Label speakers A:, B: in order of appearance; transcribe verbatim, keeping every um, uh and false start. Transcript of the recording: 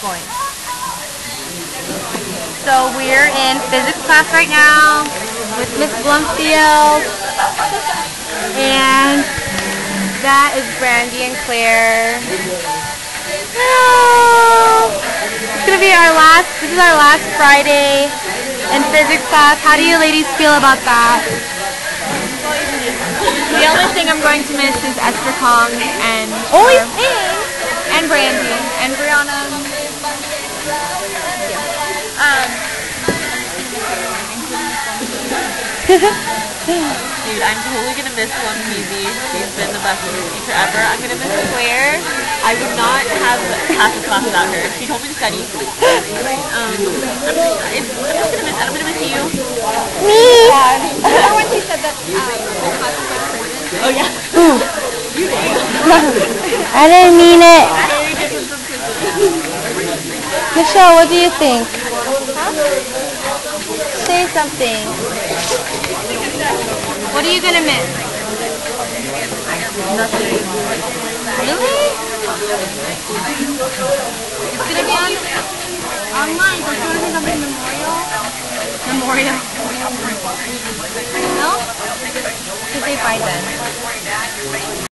A: going. So we're in physics class right now with Miss Blumfield, and that is Brandy and Claire. Hello. It's gonna be our last. This is our last Friday in physics class. How do you ladies feel about that?
B: The only thing I'm going to miss is Esther Kong and
A: Only
B: uh,
A: thing.
B: and Brandy and Brianna. Um, Dude, I'm totally gonna miss Plum Peasy. She's been the best teacher ever. I'm gonna miss Claire. I would not have passed this class without her. She told me to study. Um, I'm just, it's, I'm just gonna miss. I'm gonna miss you.
A: Me.
B: Remember when she said that um, the class was like prison? Oh yeah. You did.
A: I didn't mean it.
B: Very different from prison.
A: Michelle, what do you think? Huh? Say something. What are you gonna miss?
B: Nothing.
A: Really? It's gonna be on online. There's gonna be something memorial. Memorial. No? Because they find then.